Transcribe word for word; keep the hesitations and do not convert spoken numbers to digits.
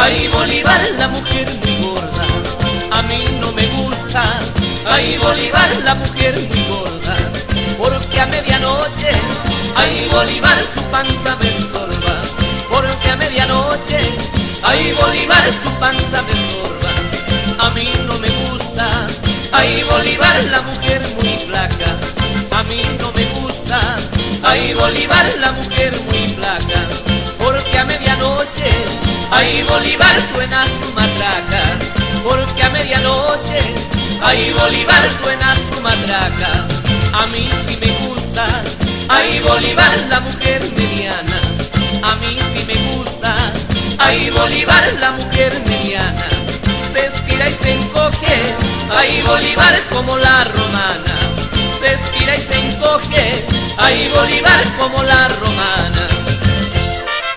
Ay, Bolívar, la mujer muy gorda, a mí no me gusta. Ay, Bolívar, la mujer muy gorda, porque a medianoche, ay, Bolívar, su panza me estorba. Porque a medianoche, ay, Bolívar, su panza me estorba. A mí no me gusta. Ay, Bolívar, la mujer muy flaca, a mí no me gusta. Ay, Bolívar, la mujer muy flaca, porque a medianoche, ay, Bolívar, suena su matraca. Porque a medianoche, ay, Bolívar, suena su matraca. A mí sí me gusta. Ay, Bolívar, la mujer mediana, a mí sí me gusta. Ay, Bolívar, la mujer mediana, se estira y se encoge. Ay, Bolívar, como la romana, se estira y se encoge. Ay, Bolívar, como la romana.